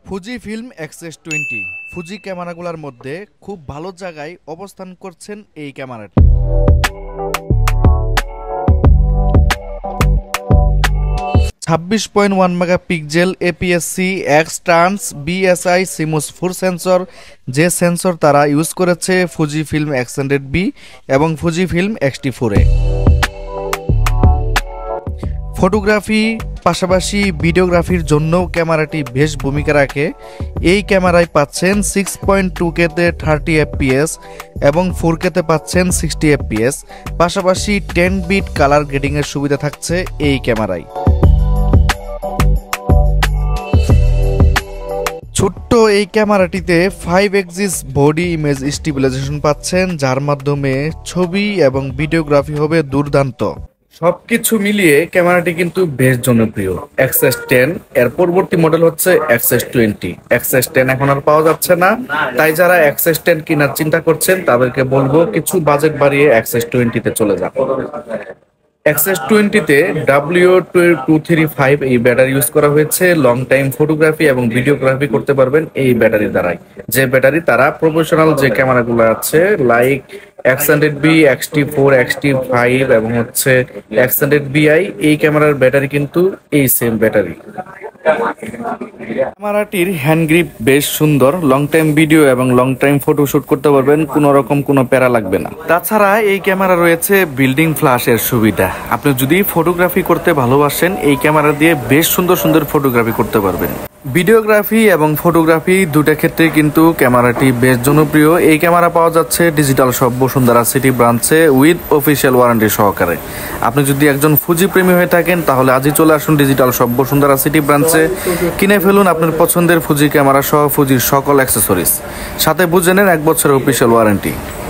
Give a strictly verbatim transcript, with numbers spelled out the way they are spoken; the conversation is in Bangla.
Fuji film XS twenty Fuji ক্যামেরাগুলোর মধ্যে খুব ভালো জায়গায় অবস্থান করছেন এই ক্যামেরাটি। ছাব্বিশ point one megapixel APSC X trans BSI CMOS four sensor, যে সেন্সর তারা ইউজ করেছে Fujifilm X hundred B এবং ফুজি ফিল্ম এক্সটি ফোরে। ফটোগ্রাফি পাশাপাশি ভিডিওগ্রাফির জন্য ক্যামেরাটি বেশ ভূমিকা রাখে। এই ক্যামেরায় পাচ্ছেন সিক্স পয়েন্ট টু কেতে থার্টি এফপিএস এবং ফোর কেতে পাচ্ছেন সিক্সটি এফপিএস, পাশাপাশি টেন বিট কালার গ্রেডিংয়ের সুবিধা থাকছে এই ক্যামেরায়। ছোট্ট এই ক্যামেরাটিতে five axis body image stabilisation পাচ্ছেন, যার মাধ্যমে ছবি এবং ভিডিওগ্রাফি হবে দুর্দান্ত। সবকিছু মিলিয়ে ক্যামেরাটি কিন্তু বেশ জনপ্রিয়। এক্সএস টেন এর পরবর্তী মডেল হচ্ছে এক্সএস টোয়েন্টি। এক্সএস টেন এখন আর পাওয়া যাচ্ছে না, তাই যারা এক্সএস টেন কেনার চিন্তা করছেন তাদেরকে বলবো কিছু বাজেট বাড়িয়ে এক্সএস টোয়েন্টিতে চলে যান। এক্সএস টোয়েন্টিতে ডাব্লিউ টু থ্রি ফাইভ এই ব্যাটারি ইউজ করা হয়েছে। লং টাইম ফটোগ্রাফি এবং ভিডিওগ্রাফি করতে পারবেন এই ব্যাটারি দ্বারাই, যে ব্যাটারি তারা প্রফেশনাল যে ক্যামেরাগুলো আছে like X hundred B, XT four, XT five এবং হচ্ছে এক্স হান্ড্রেড বিআই, এই ক্যামেরার ব্যাটারি কিন্তু এই সেম ব্যাটারি। ক্যামেরাটির হ্যান্ড গ্রিপ বেশ সুন্দর, লং টাইম ভিডিও এবং লং টাইম ফটো শুট করতে পারবেন, কোনো রকম কোনো প্যারা লাগবে না। তাছাড়া এই ক্যামেরা রয়েছে বিল্ডিং ফ্ল্যাশের সুবিধা। আপনি যদি ফটোগ্রাফি করতে ভালোবাসেন এই ক্যামেরা দিয়ে বেশ সুন্দর সুন্দর ফটোগ্রাফি করতে পারবেন। ভিডিওগ্রাফি এবং ফটোগ্রাফি দুটা ক্ষেত্রে কিন্তু ক্যামেরাটি বেশ জনপ্রিয়। এই ক্যামেরা পাওয়া যাচ্ছে ডিজিটাল শপ বসুন্ধরা সিটি ব্রাঞ্চে উইথ অফিসিয়াল ওয়ারেন্টি সহকারে। আপনি যদি একজন ফুজি প্রেমী হয়ে থাকেন তাহলে আজই চলে আসুন ডিজিটাল শপ বসুন্ধরা সিটি ব্রাঞ্চে, কিনে ফেলুন আপনার পছন্দের ফুজি ক্যামেরা সহ ফুজির সকল অ্যাক্সেসরিজ, সাথে বুঝে নেন এক বছরের অফিসিয়াল ওয়ারেন্টি।